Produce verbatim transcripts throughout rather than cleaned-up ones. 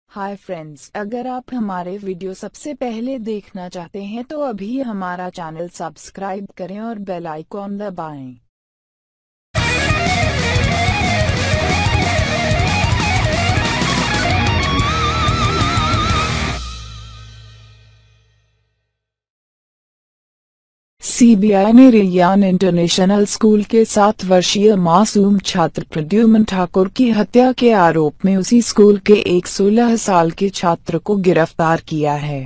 Hi friends, अगर आप हमारे वीडियो सबसे पहले देखना चाहते हैं तो अभी हमारा चैनल सब्सक्राइब करें और बेल आइकॉन दबाएं। सीबीआई ने रेयान इंटरनेशनल स्कूल के सात वर्षीय मासूम छात्र प्रद्युम्न ठाकुर की हत्या के आरोप में उसी स्कूल के एक सोलह साल के छात्र को गिरफ्तार किया है।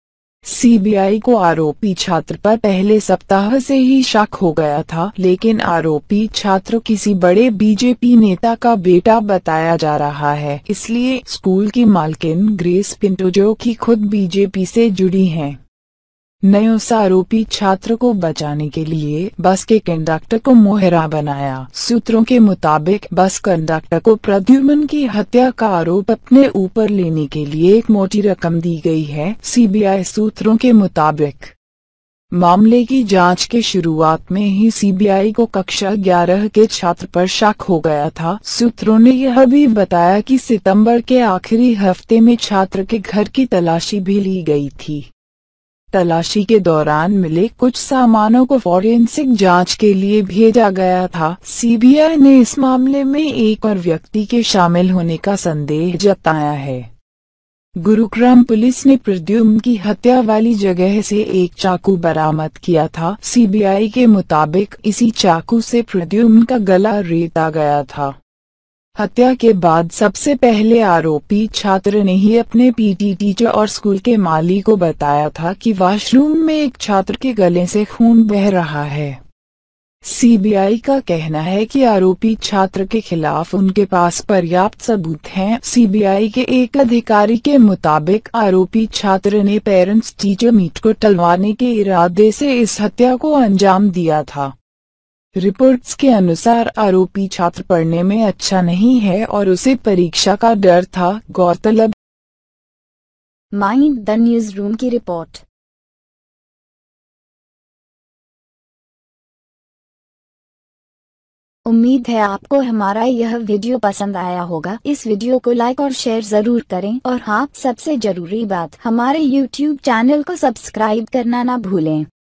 सीबीआई को आरोपी छात्र पर पहले सप्ताह से ही शक हो गया था, लेकिन आरोपी छात्र किसी बड़े बीजेपी नेता का बेटा बताया जा रहा है। इसलिए स्कूल की मालकिन ग्रेस पिंटो, जो कि खुद बीजेपी से जुड़ी हैं, ने उस आरोपी छात्र को बचाने के लिए बस के कंडक्टर को मोहरा बनाया। सूत्रों के मुताबिक बस कंडक्टर को प्रद्युम्न की हत्या का आरोप अपने ऊपर लेने के लिए एक मोटी रकम दी गई है। सीबीआई सूत्रों के मुताबिक मामले की जांच के शुरुआत में ही सीबीआई को कक्षा ग्यारह के छात्र पर शक हो गया था। सूत्रों ने यह भी बताया कि सितंबर के आखिरी हफ्ते में छात्र के घर की तलाशी भी ली गई थी। तलाशी के दौरान मिले कुछ सामानों को फॉरेंसिक जांच के लिए भेजा गया था। सीबीआई ने इस मामले में एक और व्यक्ति के शामिल होने का संदेह जताया है। गुरुग्राम पुलिस ने प्रद्युम्न की हत्या वाली जगह से एक चाकू बरामद किया था। सीबीआई के मुताबिक इसी चाकू से प्रद्युम्न का गला रेता गया था। हत्या के बाद सबसे पहले आरोपी छात्र ने ही अपने पीटी टीचर और स्कूल के माली को बताया था कि वॉशरूम में एक छात्र के गले से खून बह रहा है। सीबीआई का कहना है कि आरोपी छात्र के खिलाफ उनके पास पर्याप्त सबूत हैं। सीबीआई के एक अधिकारी के मुताबिक आरोपी छात्र ने पेरेंट्स टीचर मीट को टलवाने के इरादे से इस हत्या को अंजाम दिया था। रिपोर्ट्स के अनुसार आरोपी छात्र पढ़ने में अच्छा नहीं है और उसे परीक्षा का डर था। गौरतलब माइंड द न्यूज रूम की रिपोर्ट। उम्मीद है आपको हमारा यह वीडियो पसंद आया होगा। इस वीडियो को लाइक और शेयर जरूर करें और हाँ, सबसे जरूरी बात, हमारे यूट्यूब चैनल को सब्सक्राइब करना ना भूलें।